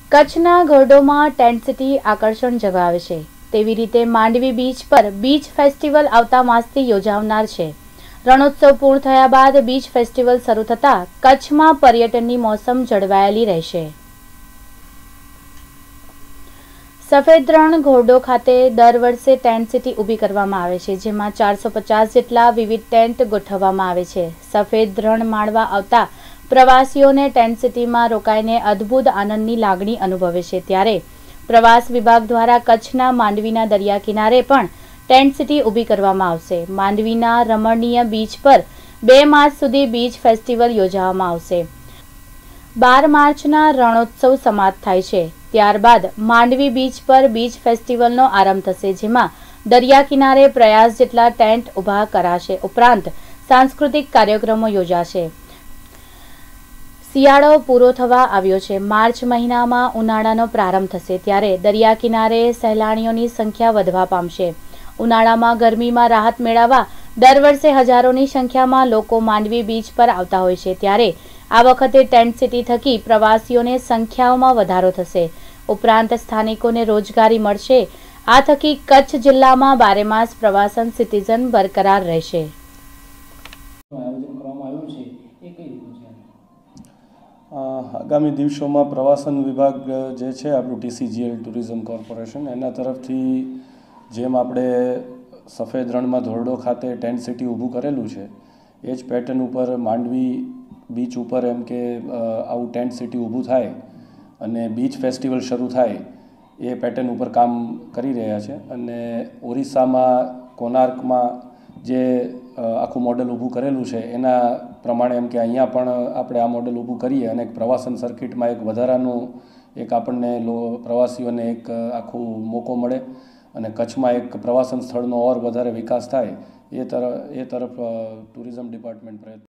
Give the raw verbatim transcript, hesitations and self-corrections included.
કચ્છના ઘોરડોમાં tent city આકર્ષણ જગાવે છે તેવી રીતે માંડવી બીચ પર બીચ ફેસ્ટિવલ આવતા માસથી યોજાનાર છે। રણોત્સવ પૂર્ણ થયા બાદ બીચ ફેસ્ટિવલ શરૂ થતા કચ્છમાં પર્યટનની મોસમ જળવાયેલી રહેશે। સફેદ રણ ઘોરડો ખાતે દર વર્ષે ટેન્ટ સિટી ઊભી કરવામાં આવે છે, જેમાં ચારસો પચાસ જેટલા વિવિધ ટેન્ટ ગોઠવવામાં આવે છે। સફેદ રણ માણવા આવતા પ્રવાસીઓને ટેન્ટ સિટીમાં રોકાઈને અદ્ભુત આનંદની લાગણી અનુભવે છે। ત્યારે પ્રવાસ વિભાગ દ્વારા કચ્છના માંડવીના દરિયા કિનારે પણ ટેન્ટ સિટી ઊભી કરવામાં આવશે। માંડવીના રમણીય બીચ પર બે માર્ચ સુધી બીચ ફેસ્ટિવલ યોજવામાં આવશે। બાર માર્ચના રણોત્સવ સમાપ્ત થાય છે, ત્યારબાદ માંડવી બીચ પર બીચ ફેસ્ટિવલનો આરંભ થશે, જેમાં દરિયા કિનારે પ્રયાસ જેટલા ટેન્ટ ઊભા કરાશે। ઉપરાંત સાંસ્કૃતિક કાર્યક્રમો યોજાશે। શિયાળો પૂરો થવા આવ્યો છે, માર્ચ મહિનામાં ઉનાળાનો પ્રારંભ થશે, ત્યારે દરિયા કિનારે સહેલાણીઓની સંખ્યા વધવા પામશે। ઉનાળામાં ગરમીમાં રાહત મેળવવા દર વર્ષે હજારોની સંખ્યામાં લોકો માંડવી બીચ પર આવતા હોય છે, ત્યારે આ વખતે ટેન્ટ સિટી થકી પ્રવાસીઓને સંખ્યાઓમાં વધારો થશે। ઉપરાંત સ્થાનિકોને રોજગારી મળશે। આ થકી કચ્છ જિલ્લામાં બારેમાસ પ્રવાસન સિટીઝન બરકરાર રહેશે। આગામી દિવસોમાં પ્રવાસન વિભાગ જે છે આપણું ટીસીજીએલ ટુરિઝમ કોર્પોરેશન એના તરફથી જેમ આપણે સફેદ રણમાં ધોરડો ખાતે ટેન્ટ સિટી ઊભું કરેલું છે, એ જ પેટર્ન ઉપર માંડવી બીચ ઉપર એમ કે આવું ટેન્ટ સિટી ઊભું થાય અને બીચ ફેસ્ટિવલ શરૂ થાય એ પેટર્ન ઉપર કામ કરી રહ્યા છે। અને ઓરિસ્સામાં કોનાર્કમાં જે આખું મોડલ ઊભું કરેલું છે એના પ્રમાણે એમ કે અહીંયા પણ આપણે આ મોડલ ઊભું કરીએ અને એક પ્રવાસન સર્કિટમાં એક વધારાનું એક આપણને લો પ્રવાસીઓને એક આખું મોકો મળે અને કચ્છમાં એક પ્રવાસન સ્થળનો ઓર વધારે વિકાસ થાય એ તરફ એ તરફ ટુરિઝમ ડિપાર્ટમેન્ટ પ્રયત્ન